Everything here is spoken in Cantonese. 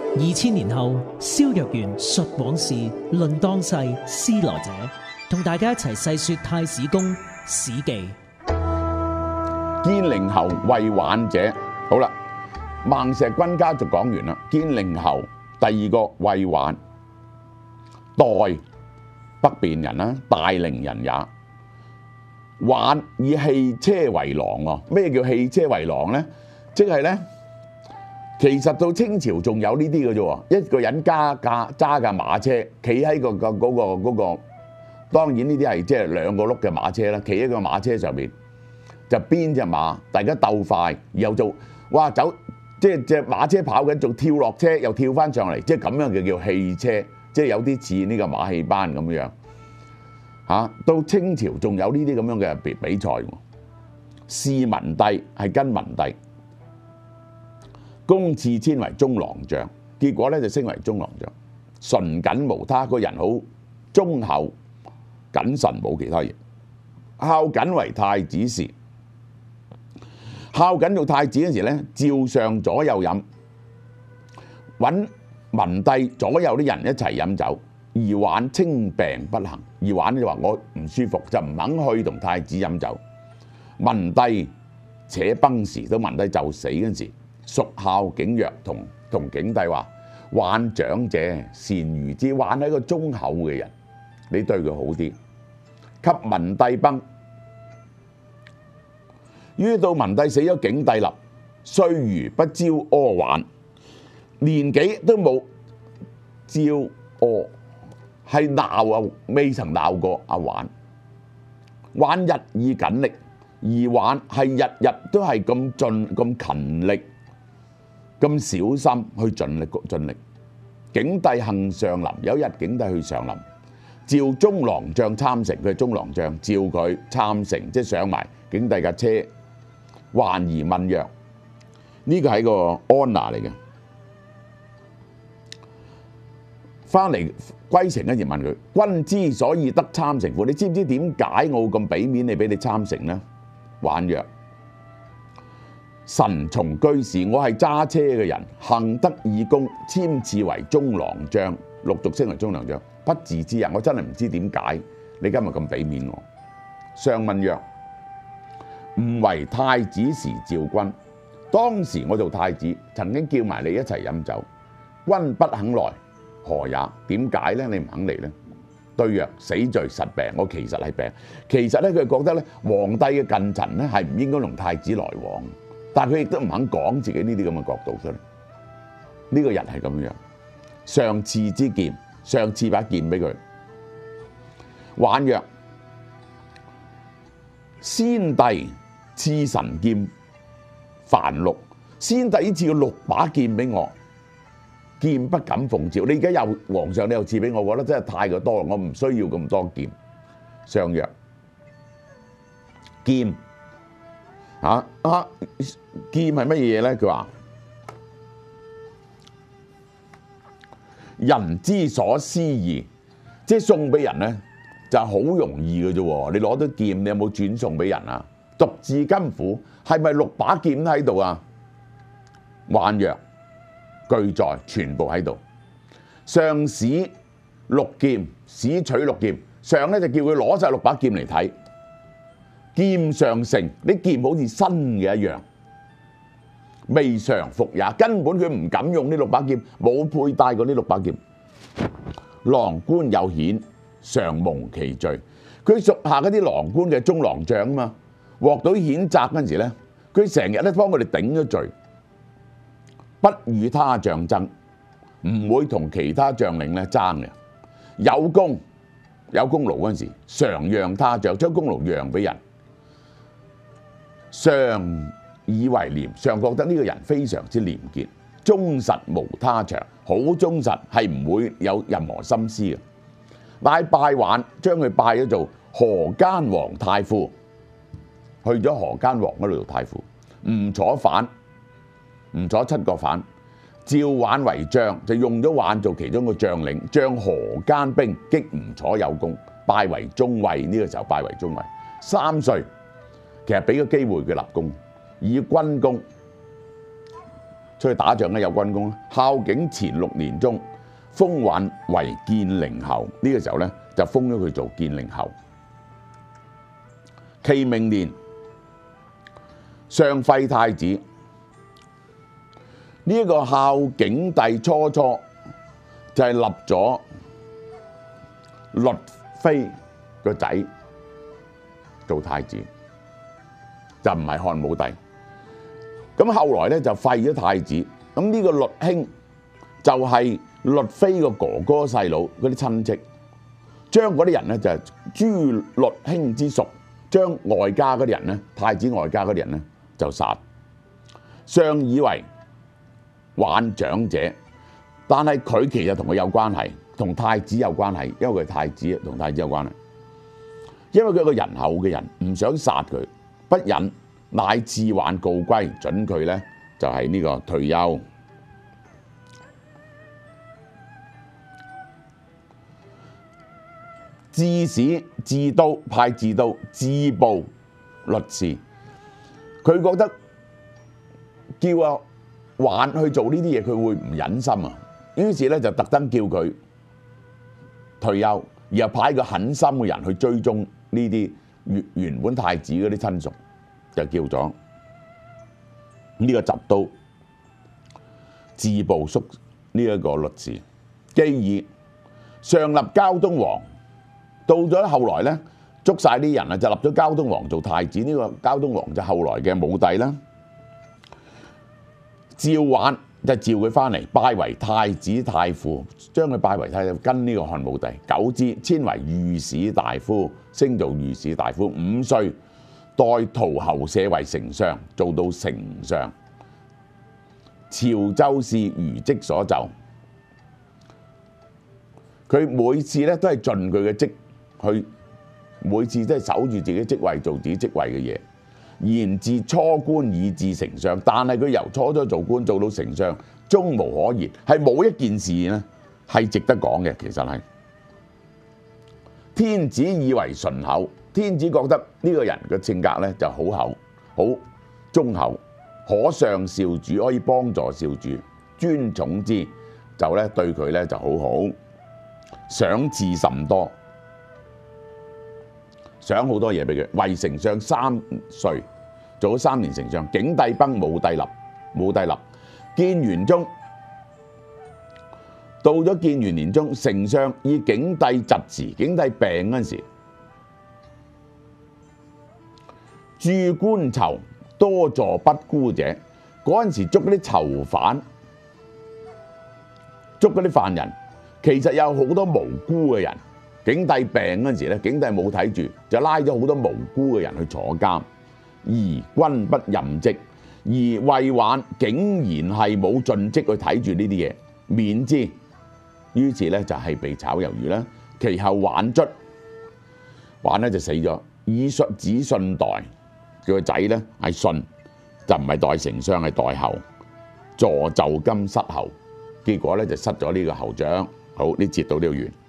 2000年後，蕭若元述往事，論當世，思來者，同大家一齊細說太史公史記。 建寧侯為寰者，好啦，孟石君家就講完啦。建寧侯第二個為寰，代北邊人啦，大陵人也。寰以汽車為郎喎。咩叫汽車為郎呢？即係呢，其實到清朝仲有呢啲嘅啫喎。一個人揸架馬車，企喺嗰個，當然呢啲係即係兩個轆嘅馬車啦。企喺個馬車上面，就邊隻馬，大家鬥快，然後就哇走，即係隻馬車跑緊，仲跳落車又跳翻上嚟，即係咁樣就叫汽車，即係有啲似呢個馬戲班咁樣。到清朝仲有呢啲咁樣嘅比賽喎。試文帝係跟文帝，公賜遷為中郎將，結果咧就升為中郎將。純謹無他，個人好忠厚謹慎，冇其他嘢。孝謹為太子時，孝謹做太子嗰時咧，召上左右飲，揾文帝左右啲人一齊飲酒。而寰稱病不行，而寰就話我唔舒服，就唔肯去同太子飲酒。文帝且崩時，到文帝就死嗰時，屬孝景曰，同景帝話：寰長者，善遇之。寰係一個忠厚嘅人，你對佢好啲。及文帝崩，於到文帝死咗，景帝立，歲餘不招阿寰，年紀都冇招阿。係鬧啊，未曾鬧過阿寰。寰日以謹力，而寰係日日都係咁勤力、咁小心去盡力。景帝幸上林，有一日景帝去上林，召中郎將參乘，佢係中郎將，召佢參乘，即係上埋景帝架車。還而問曰：呢個係個安娜嚟嘅。翻嚟歸程嗰時問佢：君之所以得參乘乎？你知唔知點解我咁俾面你俾你參乘呢？寰曰：臣從居士，我係揸車嘅人，幸得義公，遷賜為中郎將，陸續升為中郎將，不自知啊！我真係唔知點解你今日咁俾面我。上問曰：吾為太子時召君，當時我做太子，曾經叫埋你一齊飲酒，君不肯來。何也？點解咧？你唔肯嚟咧？對曰：死罪實病。我其實係病。其實咧，佢覺得咧，皇帝嘅近臣咧係唔應該同太子來往，但係佢亦都唔肯講自己呢啲咁嘅角度出嚟。呢個人係咁樣。上賜之劍，上賜把劍俾佢。寰曰：先帝賜神劍凡六，先帝賜咗6把劍俾我。劍不敢奉召，你而家又皇上，你又賜俾我，我覺得真係太過多啦，我唔需要咁多劍。上曰：劍劍係乜嘢咧？佢話人之所思義，即係送俾人咧就係好容易嘅啫。你攞到劍，你有冇轉送俾人啊？獨自金府係咪6把劍喺度啊？寰曰：俱在，全部喺度。上使6劍，使取6劍。上咧就叫佢攞晒6把劍嚟睇，劍上乘，啲劍好似新嘅一樣，未嘗服也。根本佢唔敢用呢6把劍，冇佩戴過呢6把劍。郎官有顯，常蒙其罪。佢屬下嗰啲郎官嘅中郎將啊嘛，獲到譴責嗰陣時咧，佢成日咧幫佢哋頂咗罪。不與他將爭，唔會同其他將領咧爭嘅。有功勞嗰陣時，常讓他將，將功勞讓俾人。上以為廉，上覺得呢個人非常之廉潔，忠實無他長，好忠實，係唔會有任何心思嘅。乃拜寰，將佢拜咗做河間王太傅，去咗河間王嗰度做太傅。吳楚反。吳楚7個反，召寰為將，就用咗寰做其中個將領，將河間兵擊吳楚有功，拜為中尉。呢個時候拜為中尉。3歲，其實俾個機會佢立功，以軍功出去打仗咧有軍功，孝景前6年中，封宦為建寧侯。呢個時候咧就封咗佢做建寧侯。其明年，上廢太子。呢一個孝景帝初就係立咗律妃個仔做太子，就唔係漢武帝。咁後來咧就廢咗太子。咁呢個律兄就係律妃個哥哥細佬嗰啲親戚，將嗰啲人咧就係誅律兄之屬，將外家嗰啲人咧，太子外家嗰啲人咧就殺。上以為宦長者，但係佢其實同佢有關係，同太子有關係，因為佢係太子，同太子有關係。因為佢係個仁厚嘅人，唔想殺佢，不忍，乃賜宦告歸，准佢咧就係呢個退休。致使治都派治都治部律事，佢覺得叫宦去做呢啲嘢，佢會唔忍心啊。於是咧就特登叫佢退休，然後派個狠心嘅人去追蹤呢啲原本太子嗰啲親屬，就叫咗呢個執都治部宿呢一個律事。既以上立交東王，到咗後來咧捉晒啲人啊，就立咗交東王做太子。呢個交東王就後來嘅武帝啦。召宦就召佢翻嚟，拜為太子太傅，將佢拜為太子，跟呢個漢武帝。久之，遷為御史大夫，升做御史大夫。5歲，代陶侯舍為丞相，做到丞相。潮州事餘職所就，佢每次咧都係盡佢嘅職去，每次都係守住自己職位，做自己職位嘅嘢。然自初官以至丞相，但係佢由初做官做到丞相，終無可言，係冇一件事呢係值得講嘅。其實係天子以為純厚，天子覺得呢個人嘅性格呢就好厚，好忠厚，可上少主，可以幫助少主，尊寵之，就咧對佢咧就好好，賞賜甚多。想好多嘢俾佢，為丞相3歲，做咗3年丞相。景帝崩，武帝立，建元中，到咗建元年中，丞相以景帝疾時，景帝病嗰陣時，駐官囚多助不孤者，嗰陣時捉嗰啲囚犯，捉嗰啲犯人，其實有好多無辜嘅人。景帝病嗰陣時咧，景帝冇睇住，就拉咗好多無辜嘅人去坐監，而君不任職，而衛宦竟然係冇盡職去睇住呢啲嘢，免之。於是咧就係被炒魷魚啦。其後宦卒，宦咧就死咗，以子信代，佢個仔咧係信，就唔係代丞相，係代侯，助就金失侯，結果咧就失咗呢個侯獎。好，呢節到呢度完。